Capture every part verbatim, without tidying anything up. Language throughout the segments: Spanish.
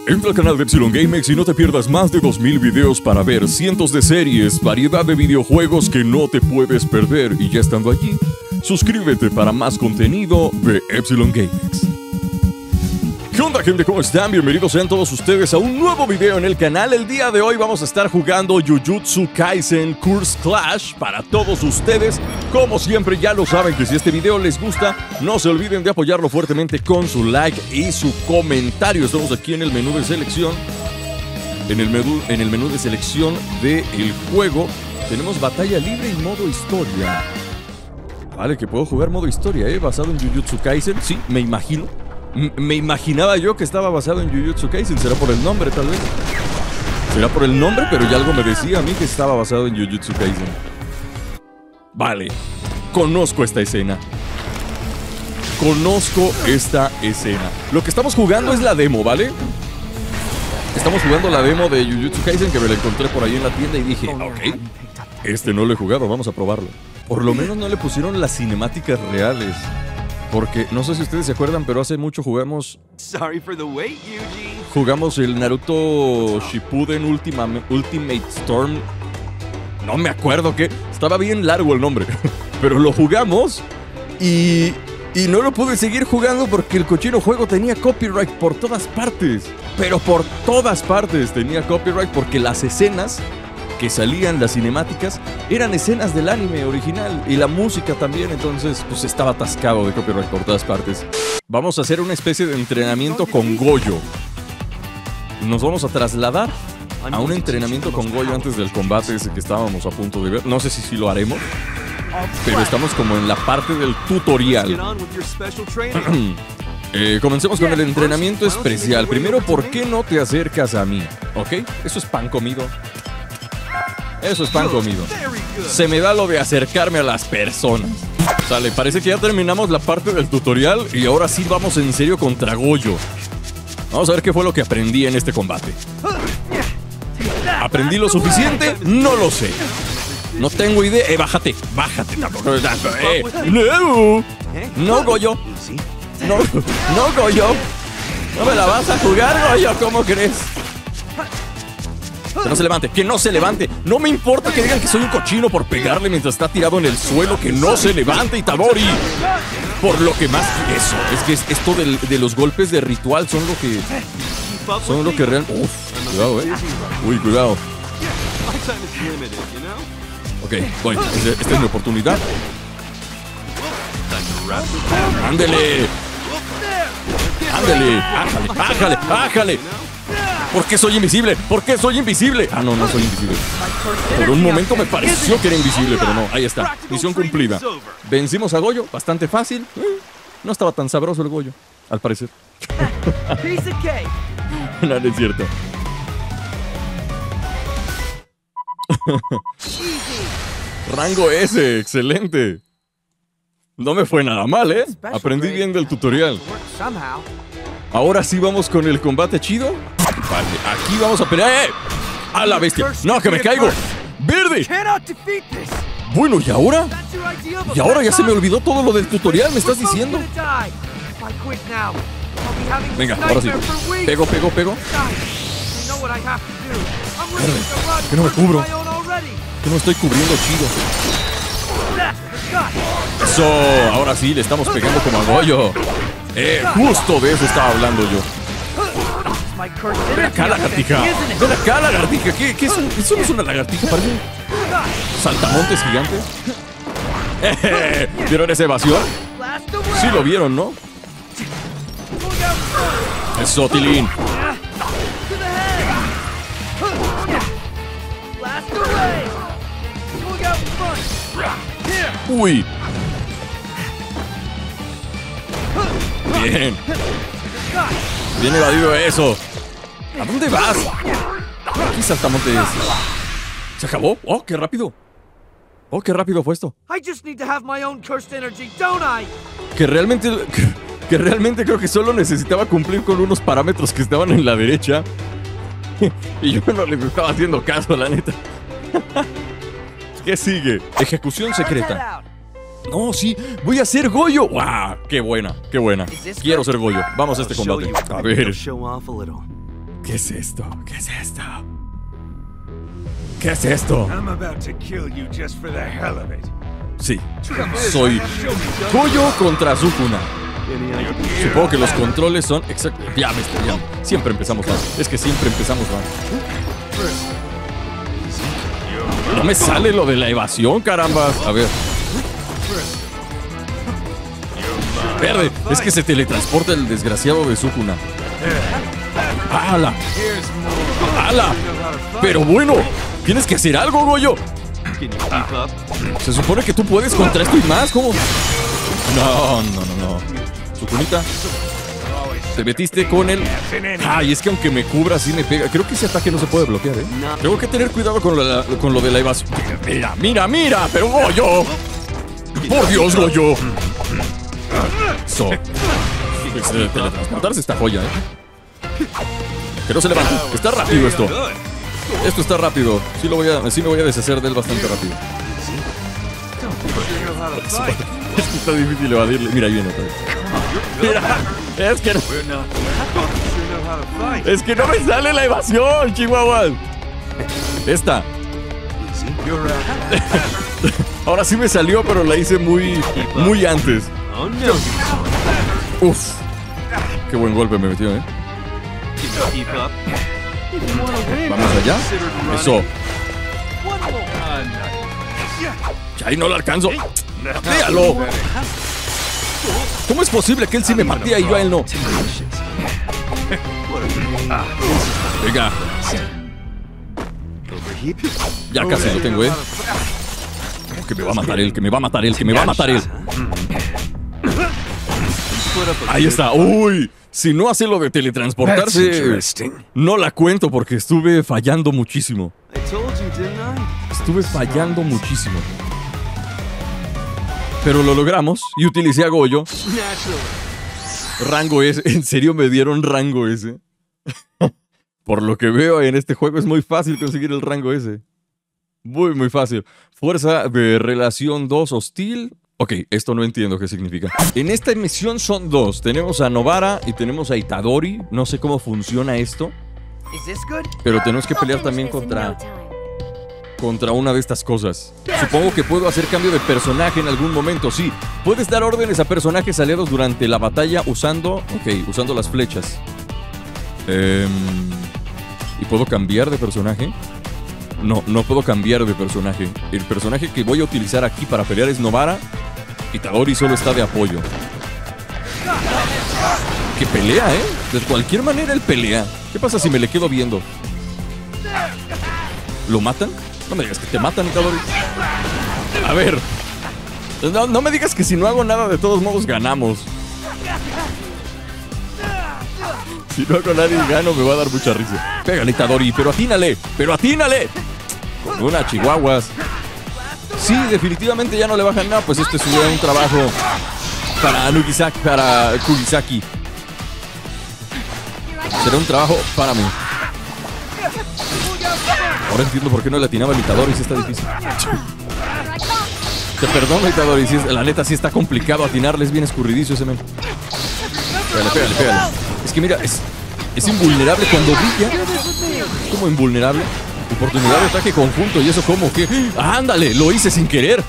Entra al canal de Epsilon GameX y no te pierdas más de dos mil videos para ver cientos de series, variedad de videojuegos que no te puedes perder. Y ya estando allí, suscríbete para más contenido de Epsilon GameX. ¿Qué onda, gente? ¿Cómo están? Bienvenidos sean todos ustedes a un nuevo video en el canal. El día de hoy vamos a estar jugando Jujutsu Kaisen Curse Clash para todos ustedes. Como siempre, ya lo saben que si este video les gusta, no se olviden de apoyarlo fuertemente con su like y su comentario. Estamos aquí en el menú de selección. En el menú, en el menú de selección del juego tenemos batalla libre y modo historia. Vale, que puedo jugar modo historia, ¿eh? Basado en Jujutsu Kaisen. Sí, me imagino. Me imaginaba yo que estaba basado en Jujutsu Kaisen. ¿Será por el nombre, tal vez? ¿Será por el nombre? Pero ya algo me decía a mí que estaba basado en Jujutsu Kaisen. Vale. Conozco esta escena. Conozco esta escena. Lo que estamos jugando es la demo, ¿vale? Estamos jugando la demo de Jujutsu Kaisen, que me la encontré por ahí en la tienda y dije, ok, este no lo he jugado, vamos a probarlo. Por lo menos no le pusieron las cinemáticas reales. Porque, no sé si ustedes se acuerdan, pero hace mucho jugamos... Sorry for the wait, Yuji. Jugamos el Naruto Shippuden Ultima, Ultimate Storm. No me acuerdo qué. Estaba bien largo el nombre. Pero lo jugamos y... Y no lo pude seguir jugando porque el cochino juego tenía copyright por todas partes. Pero por todas partes tenía copyright porque las escenas que salían, las cinemáticas, eran escenas del anime original y la música también, entonces pues estaba atascado de copyright por todas partes. Vamos a hacer una especie de entrenamiento con Goyo. Nos vamos a trasladar a un entrenamiento con Goyo antes del combate ese que estábamos a punto de ver. No sé si sí lo haremos, pero estamos como en la parte del tutorial. Eh, comencemos con el entrenamiento especial. Primero, ¿por qué no te acercas a mí? ¿Ok? Eso es pan comido. Eso es pan comido. Se me da lo de acercarme a las personas. Sale, parece que ya terminamos la parte del tutorial y ahora sí vamos en serio contra Goyo. Vamos a ver qué fue lo que aprendí en este combate. ¿Aprendí lo suficiente? No lo sé. No tengo idea. Eh, bájate, bájate. Eh, no, no, Goyo. No, no, Goyo. No me la vas a jugar, Goyo. ¿Cómo crees? Que no se levante, que no se levante. No me importa que digan que soy un cochino por pegarle mientras está tirado en el suelo. Que no se levante, Itadori. Por lo que más... Eso, es que es, esto del, de los golpes de ritual son lo que... Son lo que real... Uf, cuidado, eh. Uy, cuidado. Ok, voy. Este, esta es mi oportunidad. ¡Ándele! ¡Ándele! ¡Ájale! ¡Ájale! ¡Ájale! ¿Por qué soy invisible? ¿Por qué soy invisible? Ah, no, no soy invisible. Por un momento me pareció que era invisible, pero no, ahí está. Misión cumplida. Vencimos a Goyo, bastante fácil. No estaba tan sabroso el Goyo, al parecer. No, no es cierto. Rango S, excelente. No me fue nada mal, ¿eh? Aprendí bien del tutorial. Ahora sí vamos con el combate chido. Vale, aquí vamos a pelear. ¡Eh! ¡A la bestia! ¡No, que me caigo! ¡Verde! Bueno, ¿y ahora? ¿Y ahora ya se me olvidó todo lo del tutorial? ¿Me estás diciendo? Venga, ahora sí. Pego, pego, pego. Verde, ¿por qué no me cubro? ¿Por qué no me estoy cubriendo chido? Eso, ahora sí, le estamos pegando como a Goyo. Eh, justo de eso estaba hablando yo. Ven acá, lagartija. Ven acá, lagartija. ¿Qué, qué es un, eso no es una lagartija? Parece un saltamontes gigantes. Eh, ¿vieron esa evasión? Sí lo vieron, ¿no? Eso, Tilín. Uy. Bien. Bien evadido eso. ¿A dónde vas? Aquí saltamontes. ¿Se acabó? Oh, qué rápido. Oh, qué rápido fue esto. Que realmente... Que, que realmente creo que solo necesitaba cumplir con unos parámetros que estaban en la derecha. Y yo no les estaba haciendo caso, la neta. ¿Qué sigue? Ejecución secreta. No, sí, voy a ser Goyo. ¡Wow! ¡Qué buena! ¡Qué buena! Quiero ser Goyo. Vamos a este combate. A ver. ¿Qué es esto? ¿Qué es esto? ¿Qué es esto? I'm about to kill you just for the hell of it. Sí, soy Goyo contra Sukuna. Supongo que los controles son exacto. Ya me estoy ya. Siempre empezamos mal. Es que siempre empezamos mal. No me sale lo de la evasión, caramba. A ver. Verde. Es que se teletransporta el desgraciado de Sukuna. ¡Hala! ¡Hala! Pero bueno, tienes que hacer algo, Goyo. Se supone que tú puedes contra esto y más. ¿Cómo? No, no, no, no. Sukunita, te metiste con el... Ay, es que aunque me cubra, sí me pega. Creo que ese ataque no se puede bloquear, ¿eh? Tengo que tener cuidado con lo, la, con lo de la evasión. Mira, mira, mira, pero Goyo. Por Dios, Goyo. So. Pues, eh, teletransportarse esta joya, ¿eh? Que no se levante. Está rápido esto. Esto está rápido. Sí, lo voy a, sí me voy a deshacer de él bastante rápido. Es que está difícil evadirle. Mira, ahí viene otra vez. Mira, es que no, es que no me sale la evasión, Chihuahua. Esta. Ahora sí me salió, pero la hice muy, muy antes. Uf. Qué buen golpe me metió, ¿eh? Vamos allá. Eso. Ahí no lo alcanzo. ¡Déjalo! ¿Cómo es posible que él sí me matía y yo a él no? Venga. Ya casi lo tengo, ¿eh? Que me va a matar él, que me va a matar él, que me va a matar él. Ahí está. Uy, si no hace lo de teletransportarse, no la cuento porque estuve fallando muchísimo. Estuve fallando muchísimo. Pero lo logramos y utilicé a Goyo. Rango S. En serio me dieron rango S. Por lo que veo en este juego es muy fácil conseguir el rango S. Muy, muy fácil. Fuerza de relación dos hostil. Ok, esto no entiendo qué significa. En esta misión son dos. Tenemos a Nobara y tenemos a Itadori. No sé cómo funciona esto. Pero tenemos que pelear también contra... Contra una de estas cosas. Supongo que puedo hacer cambio de personaje en algún momento, sí. Puedes dar órdenes a personajes aliados durante la batalla usando... Ok, usando las flechas. Eh, ¿Y puedo cambiar de personaje? No, no puedo cambiar de personaje. El personaje que voy a utilizar aquí para pelear es Nobara. Itadori solo está de apoyo. Que pelea, ¿eh? De cualquier manera él pelea. ¿Qué pasa si me le quedo viendo? ¿Lo matan? No me digas que te matan, Itadori. A ver. No, no me digas que si no hago nada, de todos modos ganamos. Si no hago nada y gano, me va a dar mucha risa. Pégale, Itadori, pero atínale. ¡Pero atínale! Con una chihuahuas. Sí, definitivamente ya no le bajan nada. Pues este sería un trabajo para Nugisaki, para Kugisaki. Será un trabajo para mí. Ahora entiendo por qué no le atinaba el Itadori, si está difícil. Te perdono, Itadori, si es, la neta sí está complicado atinarle, es bien escurridizo ese men. Pégale, pégale, pégale. Es que mira, es, es invulnerable cuando brilla. Es como invulnerable. Oportunidad de ataque conjunto, ¿y eso cómo? ¿Qué? ¡Ándale! Lo hice sin querer.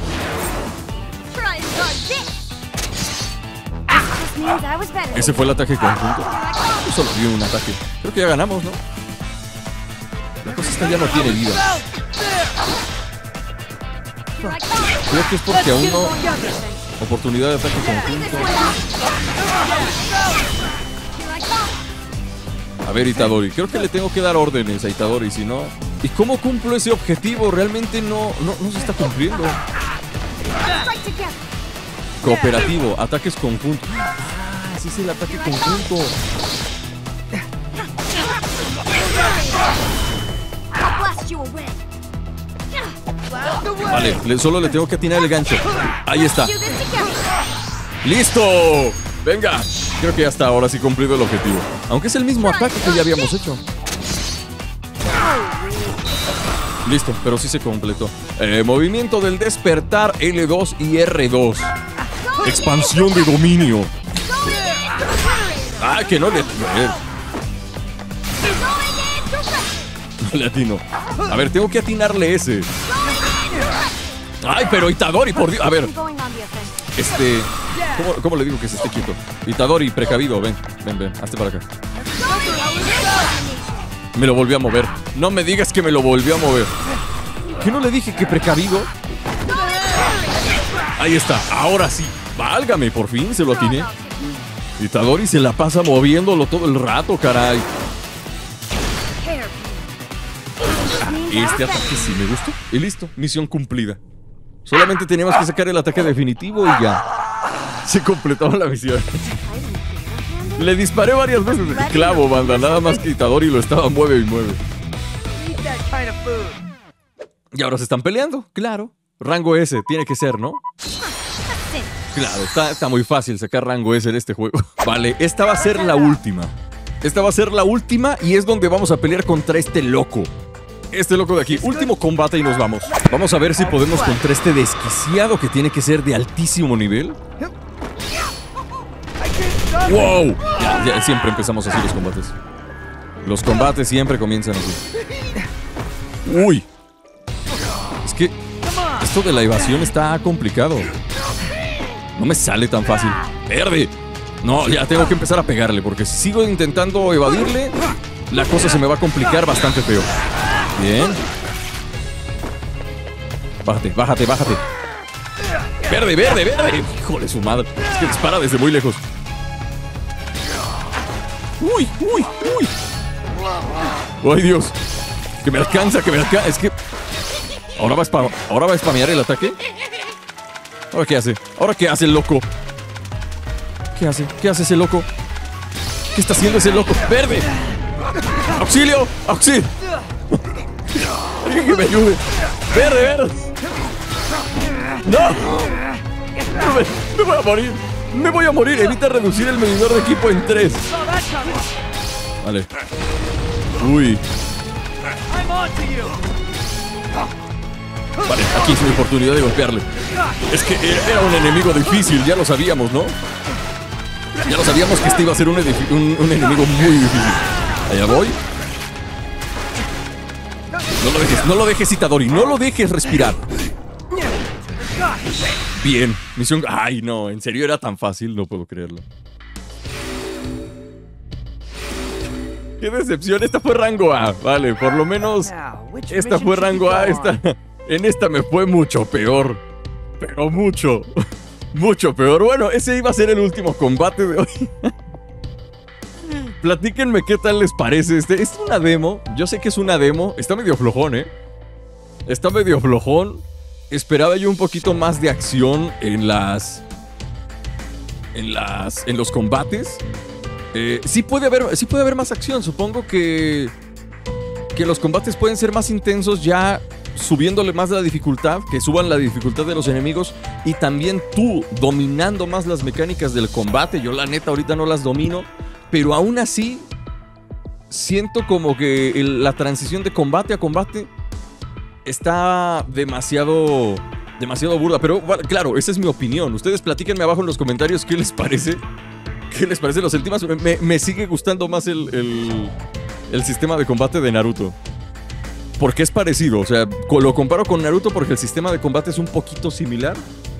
Ese fue el ataque conjunto. Yo solo vi un ataque. Creo que ya ganamos, ¿no? La cosa esta ya no tiene vida. Creo que es porque aún no... Oportunidad de ataque conjunto. A ver, Itadori, creo que le tengo que dar órdenes a Itadori, si no... ¿Y cómo cumplo ese objetivo? Realmente no, no, no se está cumpliendo. Cooperativo, ataques conjuntos. Ah, ese es el ataque conjunto. Vale, le, solo le tengo que atinar el gancho. Ahí está. ¡Listo! ¡Venga! Creo que ya está, ahora sí cumplido el objetivo. Aunque es el mismo ataque que ya habíamos hecho. Listo, pero sí se completó. Eh, movimiento del despertar L dos y R dos. Expansión de dominio. Ah, que no le... le atino. A ver, tengo que atinarle ese. Ay, pero Itadori, por Dios. A ver. Este... ¿Cómo, cómo le digo que se esté quieto? Itadori, precavido, ven, ven, ven, hazte para acá. Me lo volvió a mover. No me digas que me lo volvió a mover. ¿Qué no le dije que precavido? Ahí está, ahora sí. Válgame, por fin se lo atiné. Itadori se la pasa moviéndolo todo el rato, caray. Este ataque sí me gustó. Y listo, misión cumplida. Solamente teníamos que sacar el ataque definitivo y ya. Se completó la misión. Le disparé varias veces el clavo, banda. Nada más que Itadori lo estaba mueve y mueve. Y ahora se están peleando, claro. Rango S, tiene que ser, ¿no? Claro, está, está muy fácil sacar rango S en este juego. Vale, esta va a ser la última. Esta va a ser la última y es donde vamos a pelear contra este loco. Este loco de aquí. Último combate y nos vamos. Vamos a ver si podemos contra este desquiciado que tiene que ser de altísimo nivel. ¡Wow! Ya, ya siempre empezamos así los combates. Los combates siempre comienzan así. ¡Uy! Es que esto de la evasión está complicado. No me sale tan fácil. ¡Verde! No, ya tengo que empezar a pegarle, porque si sigo intentando evadirle, la cosa se me va a complicar bastante feo. Bien. Bájate, bájate, bájate. ¡Verde, verde, verde! ¡Hijo de su madre! Es que dispara desde muy lejos. ¡Uy, uy, uy! ¡Ay, Dios! Que me alcanza, que me alcanza. Es que... ¿Ahora va a, spam... ¿Ahora va a spamear el ataque? ¿Ahora qué hace? ¿Ahora qué hace el loco? ¿Qué hace? ¿Qué hace ese loco? ¿Qué está haciendo ese loco? ¡Verde! ¡Auxilio! ¡Auxilio! ¡Alguien que me ayude! ¡Verde, verde! ¡No! Me, me voy a morir. Me voy a morir. Evita reducir el medidor de equipo en tres. Vale. Uy. Vale, aquí es mi oportunidad de golpearle. Es que era un enemigo difícil, ya lo sabíamos, ¿no? Ya lo sabíamos que este iba a ser un, un, un enemigo muy difícil. Allá voy. No lo dejes, no lo dejes, Itadori. No lo dejes respirar. Bien, misión... Ay, no, en serio era tan fácil, no puedo creerlo. Qué decepción, esta fue rango A. Vale, por lo menos esta fue rango A. Esta... En esta me fue mucho peor. Pero mucho. Mucho peor. Bueno, ese iba a ser el último combate de hoy. Platíquenme qué tal les parece este. Es una demo. Yo sé que es una demo. Está medio flojón, ¿eh? Está medio flojón. Esperaba yo un poquito más de acción en las... En las... En los combates. Eh, sí puede haber... Sí puede haber más acción. Supongo que... Que los combates pueden ser más intensos ya... Subiéndole más la dificultad, que suban la dificultad de los enemigos y también tú dominando más las mecánicas del combate. Yo la neta ahorita no las domino, pero aún así siento como que el, la transición de combate a combate está demasiado, demasiado burda. Pero bueno, claro, esa es mi opinión. Ustedes platíquenme abajo en los comentarios qué les parece. ¿Qué les parece los últimos? Me, me sigue gustando más el, el, el sistema de combate de Naruto. Porque es parecido, o sea, lo comparo con Naruto porque el sistema de combate es un poquito similar.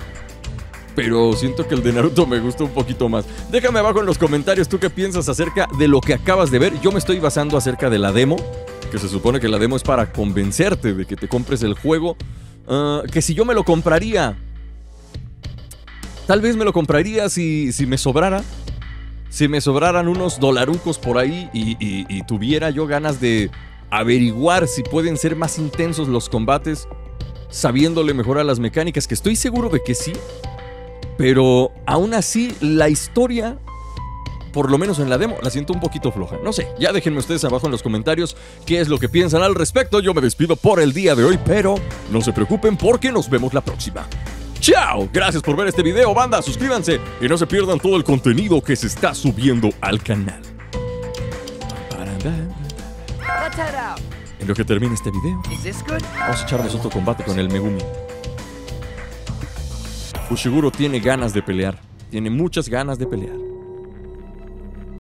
Pero siento que el de Naruto me gusta un poquito más. Déjame abajo en los comentarios tú qué piensas acerca de lo que acabas de ver. Yo me estoy basando acerca de la demo, que se supone que la demo es para convencerte de que te compres el juego. Uh, que si yo me lo compraría, tal vez me lo compraría si, si me sobrara. Si me sobraran unos dolarucos por ahí y, y, y tuviera yo ganas de... averiguar si pueden ser más intensos los combates, sabiéndole mejor a las mecánicas, que estoy seguro de que sí, pero aún así la historia, por lo menos en la demo, la siento un poquito floja. No sé, ya déjenme ustedes abajo en los comentarios qué es lo que piensan al respecto. Yo me despido por el día de hoy, pero no se preocupen porque nos vemos la próxima. ¡Chao! Gracias por ver este video, banda, suscríbanse y no se pierdan todo el contenido que se está subiendo al canal. En lo que termine este video, vamos a echarnos otro combate con el Megumi. Fushiguro tiene ganas de pelear. Tiene muchas ganas de pelear.